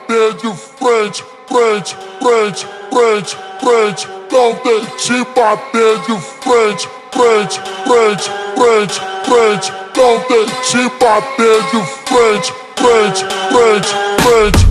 bater de frente, frente, frente, frente, frente. Não deixe bater de frente, frente, frente, frente, frente. Não deixe bater de frente, frente, frente, frente.